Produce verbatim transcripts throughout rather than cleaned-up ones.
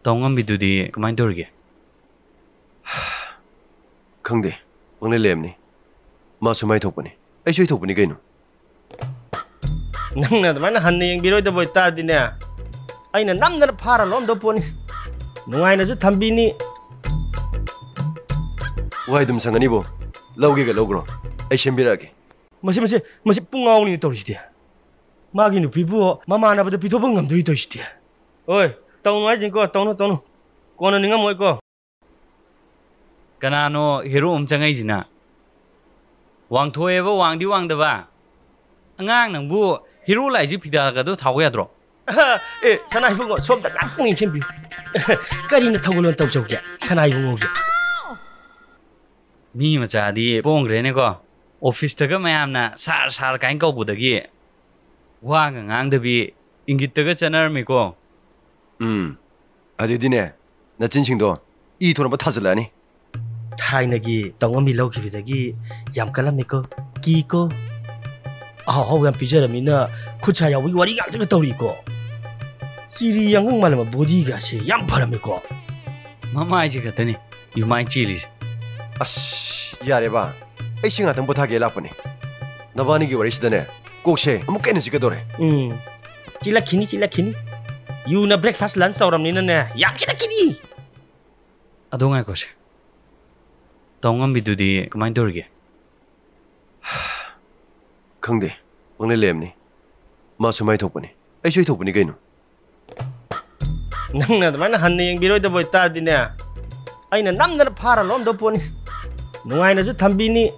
ꯇꯧꯉꯝꯕꯤꯗꯨꯗꯤ ꯀꯃꯥꯏꯅ ꯇꯧꯔꯤꯒꯦ? ꯈꯪꯗꯦ, ꯄꯪꯂꯩ ꯂꯩꯔꯝꯅꯤ. ꯃꯥꯁꯨ ꯃꯥꯏ ꯊꯣꯛꯄꯅꯤ. ꯑꯩꯁꯨ ꯊꯣꯛꯄꯅꯤ ꯀꯩꯅꯣ. ꯅꯪꯅ ꯑꯗꯨꯃꯥꯏꯅ ꯍꯟꯅ ꯌꯦꯡꯕꯤꯔꯣꯏꯗꯕ ꯑꯣꯏꯇꯥꯔꯗꯤꯅꯦ, ꯑꯩꯅ ꯅꯝꯗꯅ ꯐꯥꯔ ꯂꯣꯟꯗꯧ ꯄꯣꯠꯅꯤ. ꯅꯨꯡꯉꯥꯏꯅꯁꯨ ꯊꯝꯕꯤꯅꯤ. ꯋꯥꯏ ꯑꯗꯨꯝ ꯁꯪꯒꯅꯤꯕꯣ. ꯂꯧꯒꯦꯒ ꯂꯧꯒ꯭ꯔꯣ. ꯑꯩ ꯁꯦꯝꯕꯤꯔꯛꯑꯒꯦ. ꯃꯁꯤ ꯃꯁꯤ ꯃꯁꯤ ꯄꯨꯡꯉꯥꯎꯅꯤ ꯇꯧꯔꯤꯁꯤꯗꯤ. 마기 누피부 마마나보다 비도봉 남들이 더 있지. 어이, 떠노 하지니까 떠노 떠노. 거는 네가 뭐이고? 그나노 히로 엄청아이지나. 왕토에버 왕디 왕다바. 안강 능부 히로 라이지 비다가도 타고 야들어. 에, 사나이 보고 수업다 나쁘게 챔비. 까리는 타고는 떠오게. 사나이 보고 오게. 미 마차디 뽕그래네고. 오피스타가 마야암나 살살 가인 거보다기. 와가 앙다비 인기뜨가 쩌나르미고. 음. 아디디네. 나 진싱도 이 돈을 타슬라니. 타이나기 덩어미 로기비다기 얌깔람니고 끼고. 아우 얌 비저라미나 쿠차야 우리 와리 양저가 떠리고. 지리 양국 말하면 보디가시 얌파라미고. 마마이지 같더니 유마이 찌리지. 아씨, 야래봐. 에이싱 같은 못하게 라쁘니. 너바니기 와리시다네. 꼭시 아무 깨는 지가도래. 음. 찔라키니 찔라키니. 유나 브렉파스트 런치 타오람니는 얌 찔라키니. 아동할 것이. 덩어미두디 그만 돌게. 강대, 뻥내 렘니. 마수 마이 톡보니. 아이쇼이 톡보니 그이노. 낭나 많이 한네 영비로이다 보이 따디네. 아이는 남나라 파라 론도 보니. 누아이나주 담비니.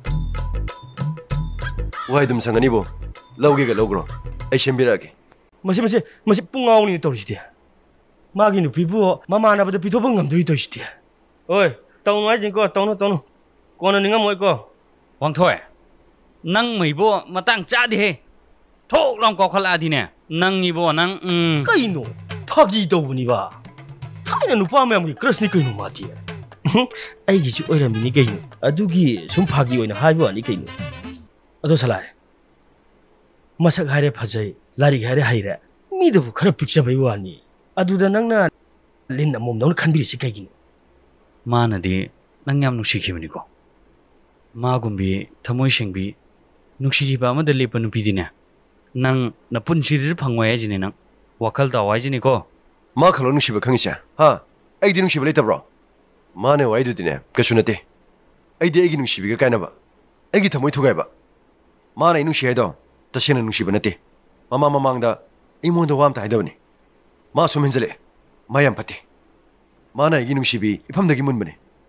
와이 좀 상관이보. 라우게가 라우그로. 아이 셴비라게. 뭐시 뭐시 뭐시 뿡아오니 떨어지디. 마기 누피부 마마나보다 비도봉 남들이 더 있디. 어이, 떠노 하지니까 떠노 떠노. 거는 네가 뭐이고? 왕토에. năng mày bo mà tăng cha đi he thô lòng có khla đi nè năng ni bo năng um cái nó 파기 더우니봐 타이는 누파면 그렇으니까 이놈 맞지 ai gì chứ ơi là mình cái 아두기 좀 파기 오이나 하이고 아니 cái 아도 살아요 마삭 하래 파자이 라리 하래 하이래 미도 그래 픽셔 배우 아니 아두다 낭나 린나 몸 너는 칸비리시 cái 마나디 낭냠 누시키미니고 마군비 타모이싱비 नुक्सिबा म दले पनु पिदिना नंग न पुनसिर फंगवाय जिने नंग वखल दावाय जिने को मा खलो नुक्सिबा खंगिसा हा आइदि नुक्सिबा लेतब्रो माने वाइदुदिने कसुनते आइदि आइगि नुक्सिबिगा कायनाबा आइगि थमोय थुगायबा माने नुक्सियायदो तसेना नुक्सिबा नते ममा ममांगदा इमोंदो वाम ताइदबनि मा सुमेनजले मायाम फते माने आइगि नुक्सिबि इफमदगि मुनबने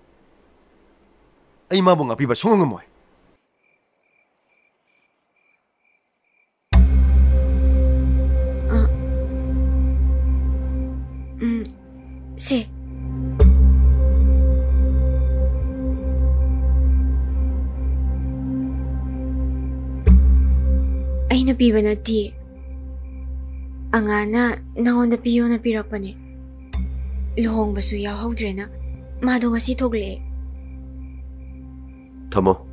आइ माबु ngaपिबा सुंगंगमोय 세. 아이나 비바나티. 앙아나 나온다 비요나 비락바네. 루홍바수 야호드레나 마도 ngasi thokle. thamo.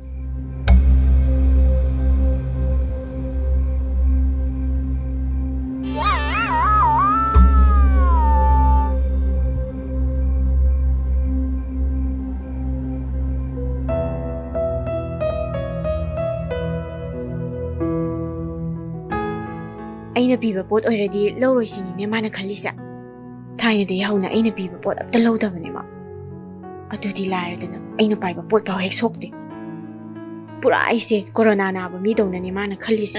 aina piba pot already low roi sini ne mana khalisa thaina de hauna aina piba pot apta low da bane ma adudi lair dana aina pai ba pot pa hek sokte pura aise corona na ba mi dong na ne mana khalisa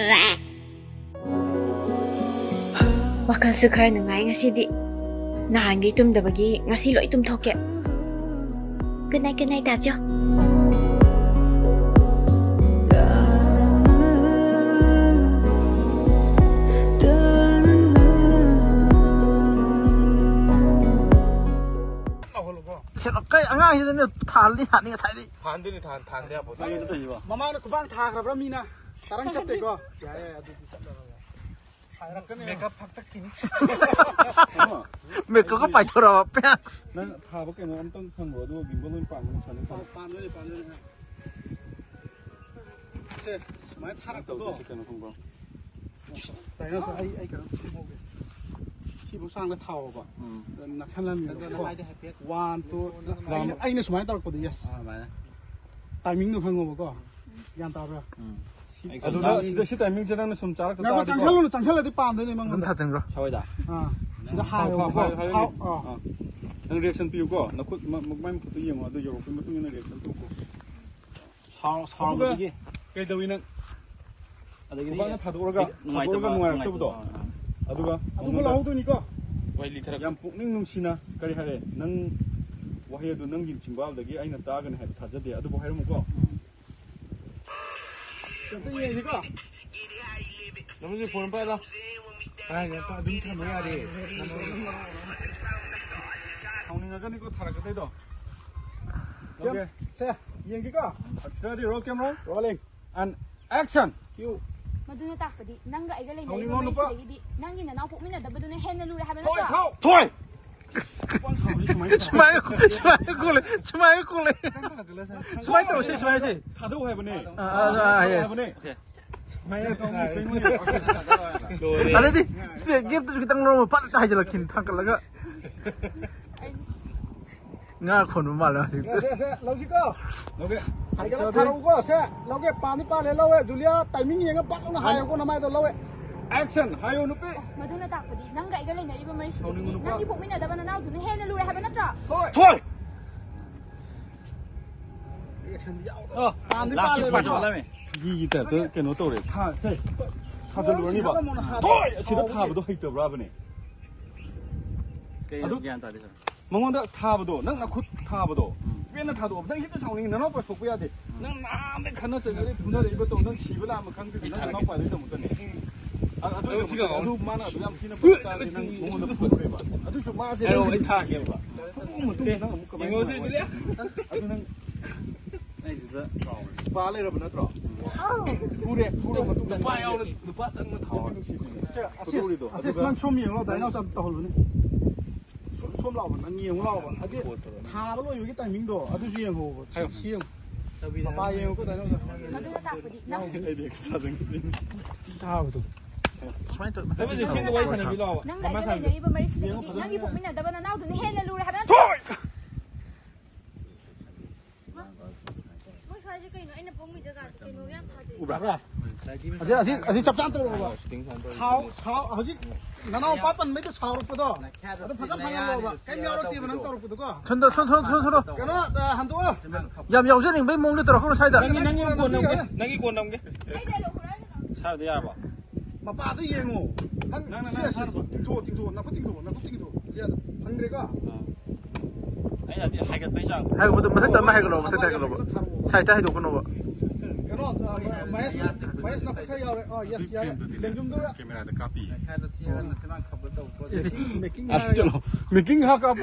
wakal su khar na ngai ngasi di na hangi tum da bagi ngasi loi tum thoke good night good night da jo cái anh ngay như thàn đi thàn đi sai đi thàn đi thàn thàn đi à bố mama nó cũng thà gặp ra mina sekarang chat deh kok ya ya makeup phak tak kini makeup có phải thôi pex นั่นพาพวกแกน้องต้องทำหัวดูบินบอลลูนปั่นมันสั่นปั่น panเลยpanเลยเสร็จไม่ทารักตัวแต่นั่นไอ้ไอ้กันชิ 시부 상다 타오바 낙산란 원 투 아이는 수마이 따라거든 예스 타이밍도 한거고 양 따라 아두다 시다 시 타이밍 제대로 좀 짜라 내가 장살로는 장살라도 빠안되네 막 다 정로 샤워이다 아 시다 하요 어 능 리액션 피우고 나콧 막만 푸도 이용어 아두 여고 그 무슨 리액션 피우고 사 사람들이 그래도위는 오빠는 타도르가 타도르가 누아였다부터 아두가 아두가 나오더니까 양 뽕ning 농시나 그리 하래 능 와해도 능 김친과ald기 아이는 따가는 해 타자대 아두고 하려면고 또 얘기가 너무 이제 보는 빨라 아 내가 또 눈타 놓아야 돼 상닝아가 이거 타락해도 오케이 자 얘기가 ready roll camera rolling and action you maduna takpadi nanga aiga lei Hawling nei on mai pa. sigidi nangi na nau pokmina dabaduna henna lure haben thôi na thao thôi suma이 수마이 수마이 콜레 수마이 콜레 수마이 또 시, 수마이 시. 타도 해보네 아, 아, 아, 예스. Already, game tu kita ngomong pat tak aja lakin tangkal laga. Nga kon malah se itu. se logico oke hai cái tharo ko se loge pani pa le lowe julia timing yenga pat na hai ko na mai to lowe action hayo nupi maduna takpadi nanga aiga lei nei mai sigidi nangi pokmina dabana nau duna henna lure haben na thôi ờ pani pa le 이 때 그 걔는 또 그래 타 해. 사절 그러니 봐. thôi 지도 타부도 했더라 보네. 아도 멍원다 타부도 넌나 곧 타부도 왜는 타도 없다 히트 상황이 너는 봐 속고야 돼. 넌 마음에 가능성 그래 분할 이것도 넌 집을 하면 강들이 넌 나빠 되서 못 되네. 아 아도 지가 아도 많아 그냥 피는 거 는 멍원도 그래 봐. 아도 좀 맞아. 에어 이 타게 봐. 이거 세지래? 아도는 ba lấy rồi nó trọ, cú đi, cú đi mà tụi ba ao lên, tụi ba chân nó thò, assist assist man chôm nhiều lo dai nào chăm tao luôn chôm lao mà nhiều lao mà à cái thà bao nhiêu cái timing đó à tôi suy nghĩ hồ siêng ba nhiều cái dai nào maduna takpadi nang đây để ta dừng, thà vậy Suma이 tu. tapi di sini wajah sana bilang, nanga aiga lei nei mai sigidi nangi pokmina dabana nau duna henna lure haben na thôi, ubra aje aje aje chap chan to ba sao sao aje nana pa pan me to sao ro do ado phaja phanga lo ba kai mi ro ti ban to ro do ko 손도 손손손손. kana han do 얌 여우제 ning bai mong le tro ko sai da. nangi nangi kuon nong ke, nangi kuon nong ke, sao dia apa? ma pa de yeng o han sia sia ting do ting do na ko ting do na ko ting do ya han gre ka Anh là hai cái bấy giờ. Hai ko masak da mai ko lo, masak da ko lo. Sai ta hai do ko no. kana mais mais na ka ya oh yes ya lengjum do Camera ada copy. making Ah, चलो, making हाँ का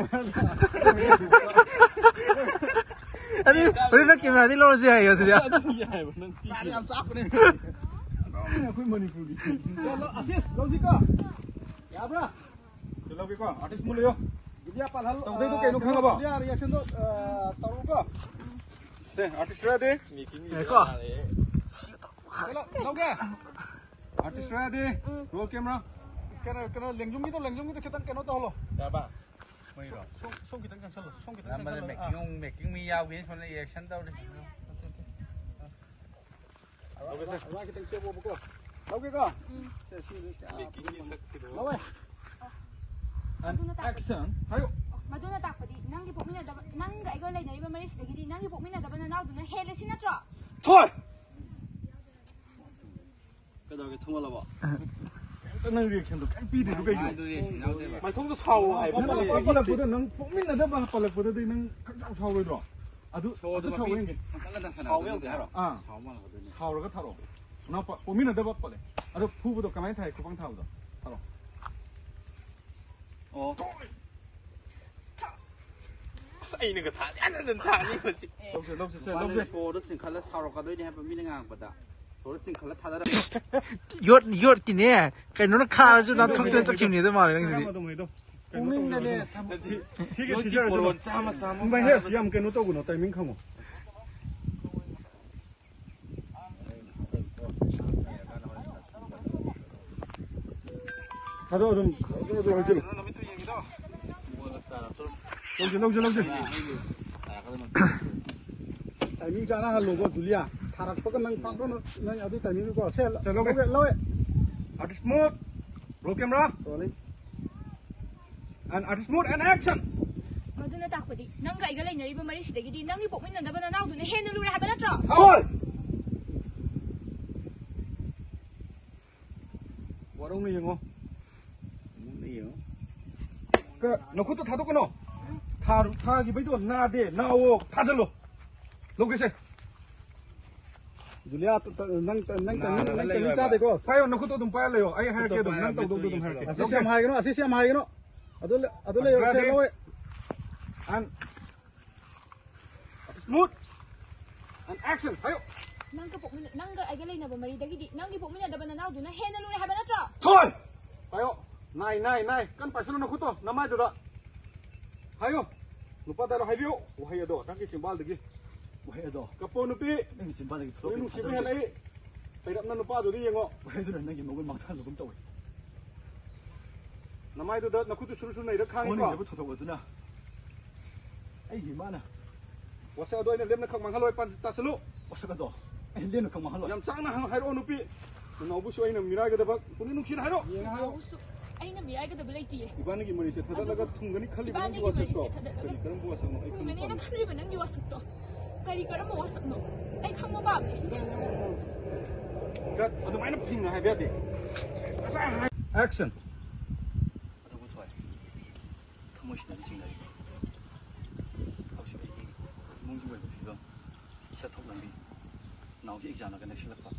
Ani, ori na kimna di lo si hai yo dia. Tadi am chap ne aku manipuri lo assist logico ya bra चलो के को artist mulai yo. dia pal hal Tau dai tu kayak nukang apa? dia reaction do taru ko Se, artist ready? Ko. lo lo ke Artist ready? Roll camera. kana kana lengjum gitu lengjum gitu kita kena to lo Ya ba. song song kita kan salo song kita Làm bên making making mi giao biến phần reaction đâu đi. Rồi kita chia bộ ko lo ke ko lo we maduna takpadi Action. Hayo. maduna takpadi nangi pokmina daba nanga aiga lei nei mai sigidi nangi pokmina dabana nau duna hele sina tra thôi cái đó cái thông là bỏ cái này việc xem được cái pi thì nó cái Ai gì tôi đi nào đây mà. mày không có sầu ai pa biết pa là pa la puda nang pokmin na da ba pa la puda dei nang khak sầu rồi đó à du Thôi du tôi sầu mà cái pi. Cái là thằng sầu nào với cũng cái đó à Sáu mà là tôi đi. sầu rồi cái thằng đó nó pokmin là đâu bắt đấy à du phu vào cái máy thay của băng thầu đó thằng đó Ồ. xây này cái thằng anh nên thằng này mà lâu rồi lâu rồi lâu rồi Cô đó xin khá là sao rồi cái đấy đi hay là mi ngang bật à. Cô đó xin khá là thà đó. Yot yot ki ne. Kai no na kha ju na thok ten chak kim ni da ma le ngi di. đâu mày đâu pokmin na ne ठीक है ठीक है rồi Sama sama. mày hết yam cái nó tao của nó timing không 가져 좀 가져 가져 lâu chưa lâu chưa lâu chưa timing cha na logo Julia tharak pa kan nang pak do na adi timing ko se lo ke lo artist mode roll camera rolling and artist mode and action maduna takpadi nanga iga lainariba mari sidagidi nangi pokminadaba nanauduna henna lure haba natro thôi warong ni ngo cái nó khút tháo cái nó thà thà gì bây giờ na để na ô thà chân luôn lúc cái gì Julia nang nang nang timing cha de ko phải nó khút tụm phảiเลยai hai cái tụm nang tụm tụm tụm hai cái assistant hai no assistant hai no adole adole se lo and smooth and action ayo nanga pokmin nanga iga lainaba mari dagidi nangi pokminadaba nanauduna henna lure haba natro thôi ayo này này này căn phải nó khút to nằm ai được đó ayo lupa dah hai bio wahai ado tak simbal lagi wahai ado kapo nupi ni simbal lagi terus nu sibe halai pai dap na lupa do ni ngo wahai do na gi mo mang than lo tawai namai do da na khutu suru suru nei da khang ko ni bu thotho na ai gi ma na wasa ado ina lem na khang mang haloi pan ta selu wasa ka do ai lem na khang mang haloi yam chang na hai ro nupi no bu soi na mirai ga da ba kuni nu sin hai ro aina mirai ka dabla iti ibani gi mari se thada laga thungani khali bani bu wasat to kari karam bu wasat no ai kham ngani na khali banang gi wasat to kari karam mo wasat no ai kham ma ba ka adu mai na ping hai be de action adu bu thoi thamoi shi na jing lai hau shi bai mong ji wei bi ba isa thok lam bi naw gi exam na ka na shi la pa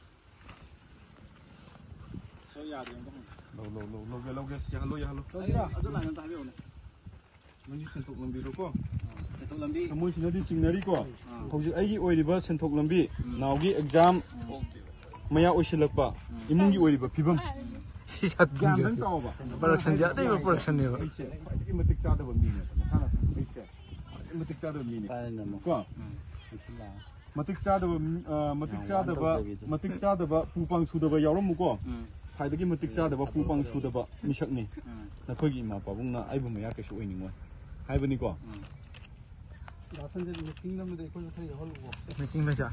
so ya de ngom lâu lâu lâu lâu lâu cái ya hello ya hello adu la nan ta bi ona nang sen thok lambi ro ko sen thok lambi moi sin di chingnari ko hauji ai gi oi riba sen thok lambi naw gi exam maya oisilakpa imung gi oi riba phibam si chat jam dang taw ba production ja dei production ne ai se ai matik cha da ba mi ne sana ai se matik cha da mi ne pa na mo ko matik cha da ba matik cha da ba matik cha da ba pupang su da ba yawram mu ko फायदगी मतिक चादबा पुपांग सुदबा मिसकनी नखोगी मा पाबुंगना आइबु मया केसु ओइनिंगो हाइबनी को दासन जे मीटिंग नम दे को थै हलुगो मीटिंग मेजा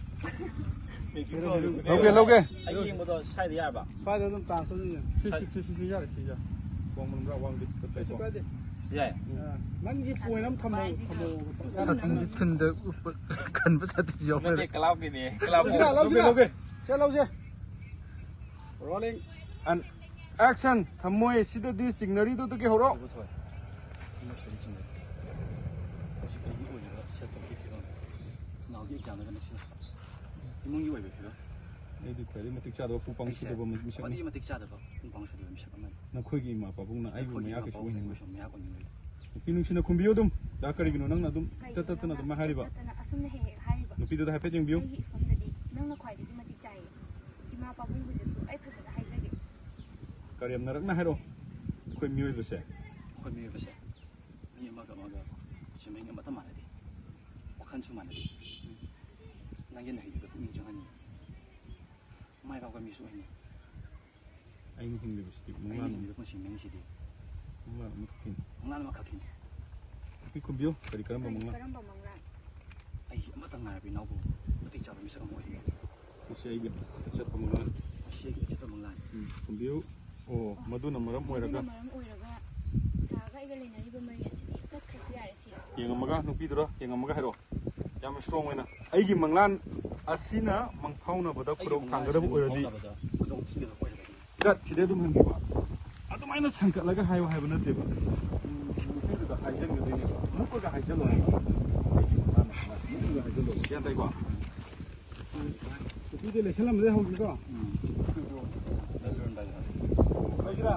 लोगे लोगे ai yengbo sai de ya ba fa de dum chance ni si si si si ya si ya wang mun ra wang di pe se ko ba de ya nang gi poi nam thamo thamo satin ji thunde kan ba sat ji na de cloud ki ni cloud लोगे लोगे se lo se rolling and action thamoi sida di signary do to ke horo bu thoi mo shi jing lai hau shi bai gi oi na sa thok ki ba naw gi exam na ka na shi imung gi wei bi ba nei di khwai matik cha da pupang su da ba misakni wani matik cha da ba pupang su da misak ma नखोगी मा पाबुंगना आइबु मया केसु ओइनिंगो so mya ko ni पिनु सिना खुम्बियो दुम दा करिगिनो नंगना दुम तत तत ना दुम हारिबा तना असुमने हे हारिबा नुपिदो दा हाइफे जेंबियो आई फमददी नंगना ख्वाइदगी मति चाइ इमा पाबुंग बुदसु आई फसदा हाइजगे करियम नरक ना हारो खोइ मियोइ बसे khoi mi ba se mi ma ga ma ga chimeng ma ta ma na di wakhan chu ma na di nang yen hai ga mi jang ani mai ba ga mi su ni ai ni hing bes ti ai mungla ni ni ko chimeng si di mungla mukin nglan ma khakin pi khumbiyo kari karam mungla करम बमंगला ai ma ta ngai bi nau bu ma ti cha ba mi sa mo hi isi ai ge chat mungla si ge cha ba nglan khumbiyo o madu na maram oiraga मरम ओइरगा तागा इगा लेनरिबा मरि असिदि तत खसु यारे सि yengamaga nupidura yengamaga hero yam strong oina aigi manglan asina mangphauna bada kurok thangada bu oiradi kudong ti ga ko ya gat chide dum hang ba adu maina changkat laga hayo hayo na te ba nupidura haijang ga deni nuko ga haijang lo nuko ga haijang lo yan dai ba pi de le salam de ho gi ko ai gira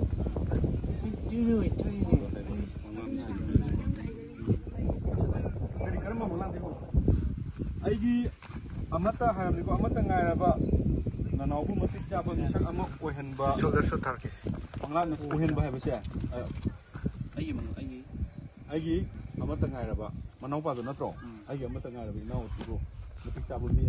kari karma manglan de ho aigi amata hayam ko amata ngairaba nanaw bu matik chaba misak ama ohenba shoulder shot tarkis manglan na ohenba ha bese ai mang ai aigi amata ngairaba manaw pa do natro aigi amata ngairaba naw tiro matik chaba mi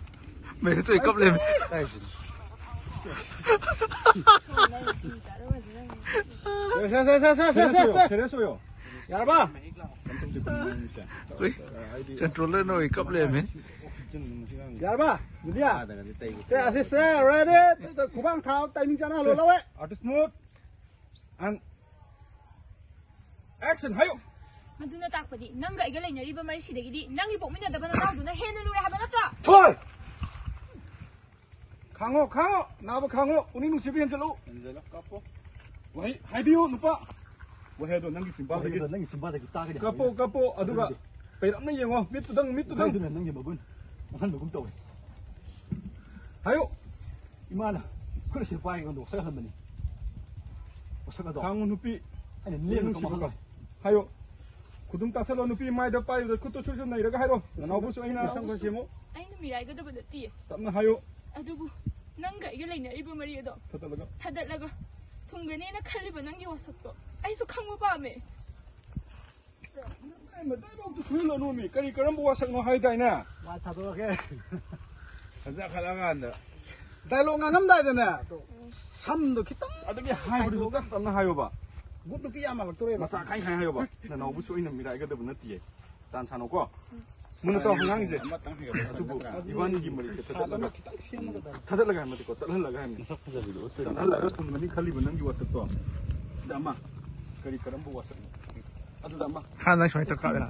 me choi kap le Hãy subscribe cho kênh Ghiền Mì Gõ để không bỏ lỡ những video hấp dẫn 세세세세세세세 잘했어요. 야봐. 컨트롤러 노이 깝레메. 야봐. 누리야. 세 아시스 레디. 구방 타 타이밍 잖아. 로라웨. 아티스트 모드. 안 액션 하요. maduna takpadi nanga iga lenyariba mari sidagidi nangi pokmina dabana nauduna hena lure haba natra thôi 강호 강호 나부 강호 우리 누시비 현절로 현절로 까포 와이 하이비오 누파 와해도 nangi 심바다기 nangi 심바다기 따게 까포 까포 아두가 베람나 영어 밑두당 밑두당 nangi 먹은 한 녹음 또 하요 이마나 그래서 빠이 건도 생각하면 어서가도 강호 누피 아니 내는 거 하요 구둥 따설로 누피 마이더 빠이도 그것도 출전 나 이러가 하요 나오부서 아이나 상관 제모 아이는 미라이가 더버다 띠 답나 하요 adubu nanga iga lenyariba mari ado 타달라가 타달라가 통근이나 칼리바 nangi wasakto aisu khangmo pame ai mà tới đâu tôi suy là nuôi mì cái gì cái nó mua sang nó hay tay nè 와 타도게 가자 가라간다. 달롱아 남다이네 또 삼도 기타 à cái hai đứa các tao nó hay ba 굿도 끼야마 막도래 mà sao cái hay hay ba là nó bút suy nằm mì đại cái đồ nó tiệt tan san nó quá muốn tao không ngang gì tu bu ivan gì mà đi thật là thật là cái mà thì có thật là cái mà sắp giờ video thật là cái thằng mình khali bên năng gì wasat to đam mà cái gì cái nó mua wasat à tu đam mà 칸나 쇼이 딱가라.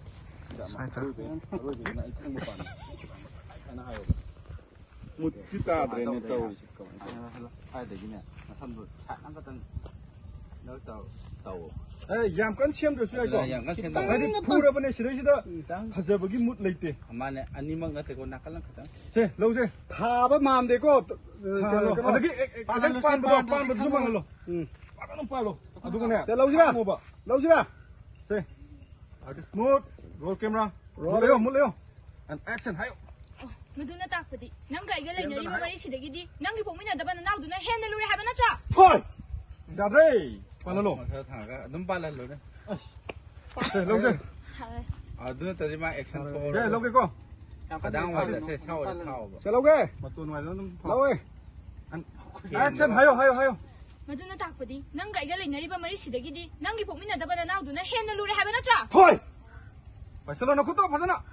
một cái ta để nên tàu ai để cái này nó thâm rồi sạn nó có tên nó tàu tàu 에 양간 시험도 수야 이거 아니 풀어보네 시대시다 가져보기 못 레이트 아마네 아니면 나 되고 나깔랑 크다 제 로제 타바 마음 되고 아저기 아저기 판부터 판부터 좀 하려 응 빠르는 빠르 아 누구네 자 라우지라 뭐 봐 라우지라 제 아저기 스무트 롤 카메라 롤래요 몰래요 안 액션 하요 maduna takpadi nanga iga lenyariba mari sidagidi nangi pokmina dabana nauduna hena lure haba natra thôi 다들 빨라로 저 타가 눈 빨라로네 제 로제 아 눈에 따지마 액션 포 제 로게 거 가당 와서 세 사오를 타오 자 라우게 맞도 놓아서 좀 라우게 액션 하요 하요 하요 maduna takpadi nanga iga lenyariba mari sidagidi nangi pokmina dabana nauduna hena lure haba natra thôi 바르셀로나 것도 봐잖아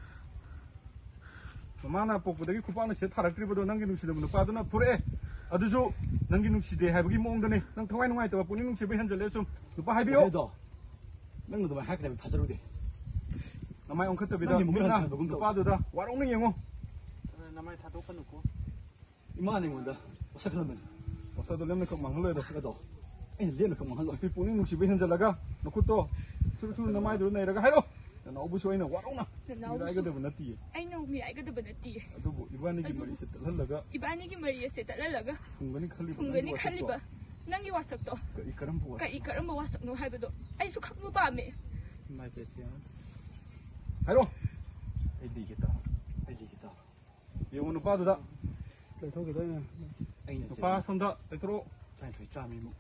마나 뽑고다기 쿠팡은 세 타락트리보다 남기 누시는 빠도나 불에 아두죠 남기 누시대 해보기 몽드네 난 통화이 농아이 또 본인 누시be 현절래 좀 누파 하이비오 그래도 넌도 막 하게 되면 다 저러대 나마이 온컷도비다 누구나 누파도다 와롱는 영어 나마이 타도 끊고 이만한 건다 어서 그러면 어서도 렘네 거 망을래도 어서가도 에 레는 거 망할로 그 본인 누시be 현절라가 놓고도 술술 나마이 들어 내려가 하이로 나 오부쇼이나 와롱나 이거 되면 나티 ai no miraiga dabana ti 아두고 이반이기 머리 셋 흘러가 ibanigi mari se talalaga 중간이 칼리 통근이 칼리바 nangi wasakto 이 그런 부가 ka ikaramba wasakno haibado aisu khangmo pame 마이 베시야 하이로 에디겠다 에디겠다 영어 누파도다 레토게 되네 누파 손다 레트로 잘 되자미무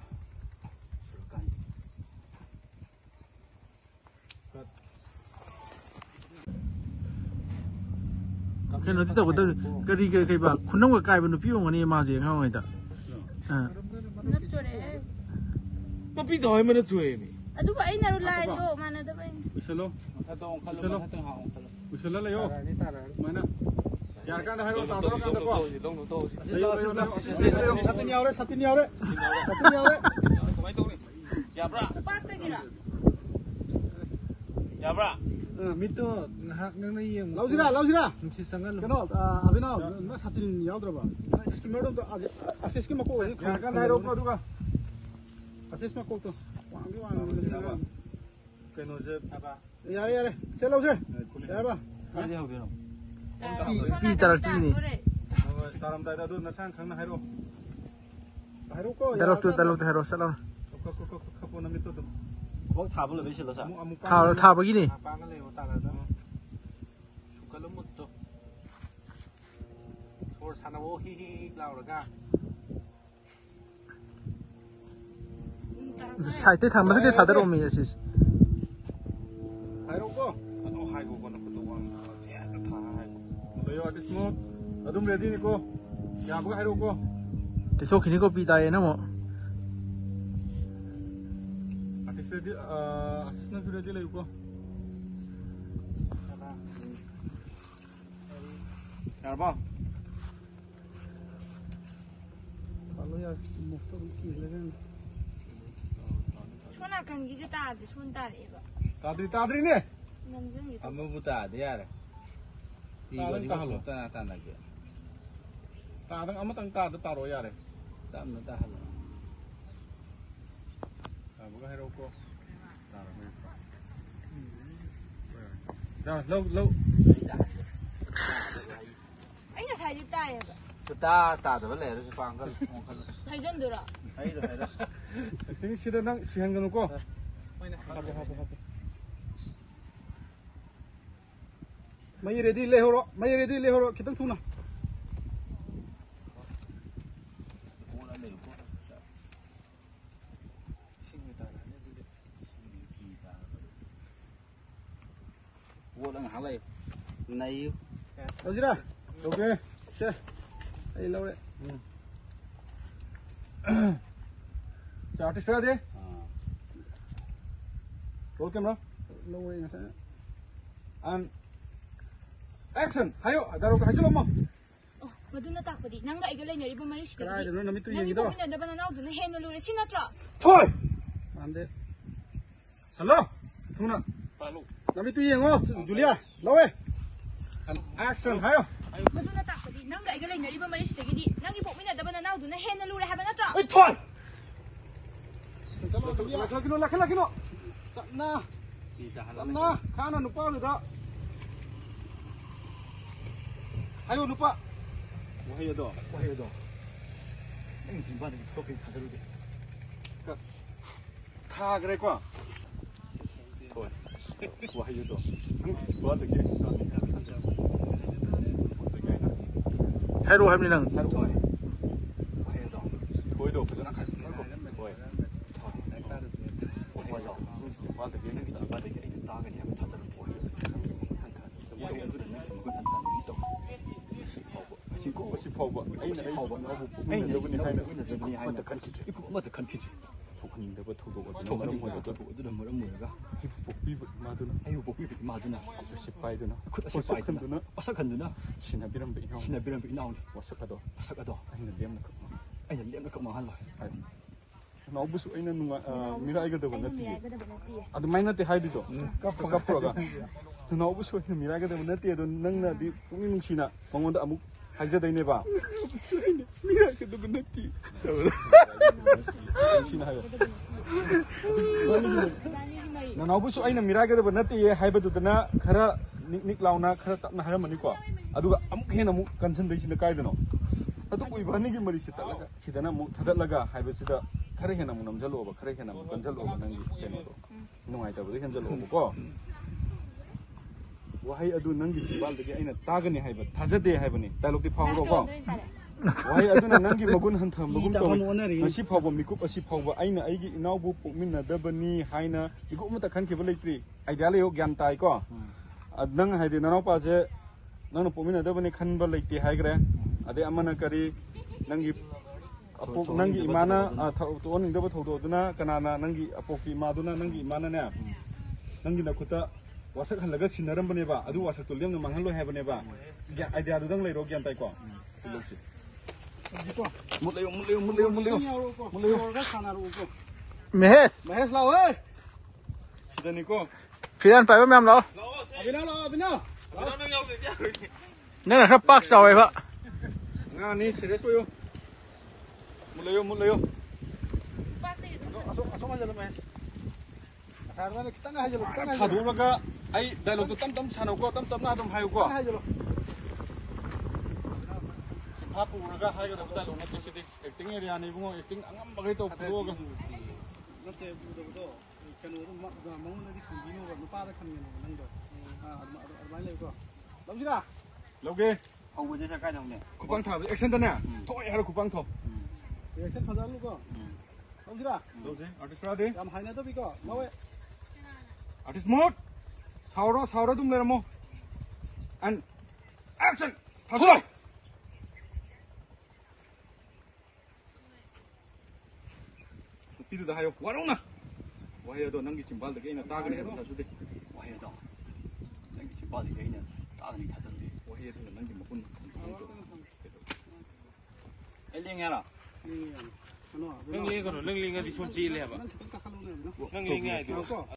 cái nó tiếp tục tới cái đi cái cái bà khuôn nông cái cái bên nó phiêu mà này mà gì không người ta à natore mà bị đói mà nó chui mi aduba ai naru lai do mana da bai 우슬로 타도 온 칼로 하든 하온 칼로 우슬라래요 뭐나 야간에 하고 따로 간다 봐 동동 또 사tin yaure satin yaure satin yaure 많이 또 야브라 paktagira 야브라 밑도 학 năng này 라우지라 라우지라 혹시 상관 그노 아비나 나 사tin 야우드라 봐 이스키 매덤도 아시스키 마코 야간에 하고 누가 아시스 마코 또 왕기 왕 그노제 야래 야래 세 라우지 야봐 빨리 하고 되노 pi tarak ni 사람 다이다도 나상 강나 하이로 하이로 거 tarak tu tarak tu hero salam 코코코코코 나미도 뭐 타블로 베실러사 thao thao bao nhiêu 빠가래 오다가다 숟갈로 묻도 소 사나오 히히 라우라가 sai tới thằng mà sẽ thao tới đâu mình chứ 하이로 거 아노 하이고 거는 것도 왕 제가 다 하이고 너요 아티스트 아둠 레디니고 야 뭐가 하이로 거 cái số khi nó có pi tay nó mà artist ready, uh, assistant ready lah yuko. Apa? Kalau ya motor kiri lagi. Cuma kan gitu tadi, sebentar ya. Tadri tadri ni? Namjen gitu. Amma buta ada ya. Iba di bawah tanah tanah lagi. Tadang amat tang tad taro ya le. Tak mana tahu. Ah, bukan hero ko. Taro ni. Dah, low low. Aina saya juta ya. Buta tak ada boleh, tu pangkal. Hai jendura. Hai dah, hai dah. Sini sini nang siang kan ko. Apa apa apa. Mai ready le horo, mai ready le horo, kita tuna. Wo đang hả lại này. Đâu chứ nào? Ok, xe. Đây lâu đấy. Xe artist ra đi. Roll camera. Lâu đấy nè. And action. Hayo, daro ka hajlo mo. Oh, maduna takpadi. Nanga igolay na ribo maris. Kaya dano na mitu Nang yung ibo ito. minada ba na nao doon hen lure sinatra. Thôi. Ande. Hello. Tuna. Palu. Nami tu yung oh, Julia. Lâu ấy. And action. Hayo. Maduna takpadi. Nanga igolay na ribo maris. Gidi. Nang ibo minada ba na nao doon hen lure haba natra. Ay, thôi. Laki no, laki laki no. Na. Na, kana nupa lu da. Ayo nupa. Wahai do, wahai do. Ini timba ni topi tazaru de. Ka. Tha gre ko. Thôi. Wahai do. Ang timba de ke. Hai đồ hai mươi lần. Thôi. Wahai do. Thôi do sedang khas. Thôi. Wahai do. Timba de ke ni timba de ke ini ta ga ni ha tazaru de. Wahai do ni ko tan tan ni to. Singko si phawba aina phawba na bu aina da buni haina ina da buni haina kan kiji iku ma da kan kiji to kan da ba to do ba to kan mo da to da mo mo ga hifu bi ma duna ayu bo bi ma duna si pai duna ku si pai duna asa kan duna sina biram bi ina sina biram bi ina wasa ka do asa ka do aina lem na ka aina lem na ka ma hala ai na bu su aina nunga mira ai ga da ba na ti adu mai na te hai di do ka ka pro ga na bu su aina mira ga da ba na ti do nang na di pungin nung sina mangonda amuk haja dai ne ba mira ke do gunati sina hayo na na bu su aina mira ke do gunati ye haiba du na khara nik nik launa khara tapna haram mani ko aduga amuk hena mu kansan dai sina kai dano adu ui bani gi mari sita laga sidana mu thadat laga haiba sida khara hena mu namjalo ba khara hena mu kanjalo ba nangi keno do nungai ta bu henjalo ko wahai adu nangi jibal dagi aina tagani haiba thajade haibani dialog ti phawro ko wahai adu na nangi magun han tham magum to asi phawba mikup asi phawba aina aigi inaubu pukminna dabani haina mikup mata khan kebal leitri idea le yo gyan tai ko adnang haide nanau pa je nang pukminna dabani khan ba leiti haigre ade amana kari nangi apok nangi imana to oning daba thodo duna kanana nangi apoki maduna nangi imana ne nangi na khuta wasak halaga sinaram bane ba adu wasak to lem na manghal lo hai bane ba gya idea du dang lai ro gyan tai ko loksi mut leyo mut leyo mut leyo mut leyo mut leyo ka khana ro ko Mehes. Mahesh lao ơi sidani ko Phiền phải với em đó. abina lao abina Nên là sắp bác sau ấy vợ. nga ni serious yo mut leyo mut leyo aso aso ma jalo Mahesh asar ma kita na hajalo kita na thadu laga ai dialog to tam tam chano ko tam tam na dum hayu ko hajalo hapu raga hayu da dialog na tisidi acting area ni bungo acting angam bagai to pro ga nate bu do do kanu ru ma ga mong na di khambino ga nupa da khamni no nang do ha armai le ko lam jira loge Ông vừa chơi cái đồng này. kupang tha action ta na thoi har kupang tho reaction phadal lu ko lam jira loge artist ra de yam haina to bi ko lawe artist mode sauro sauro dum le mo and action thoi pidu da hayo warong na 와해도 낭기 짐발도 게이나 따그네 해서 사주대 와해도 낭기 짐발도 게이나 따그네 타던데 와해도 낭기 먹군 엘링해라 링 링링 거로 링링 어디 손질해 봐 링링 아이고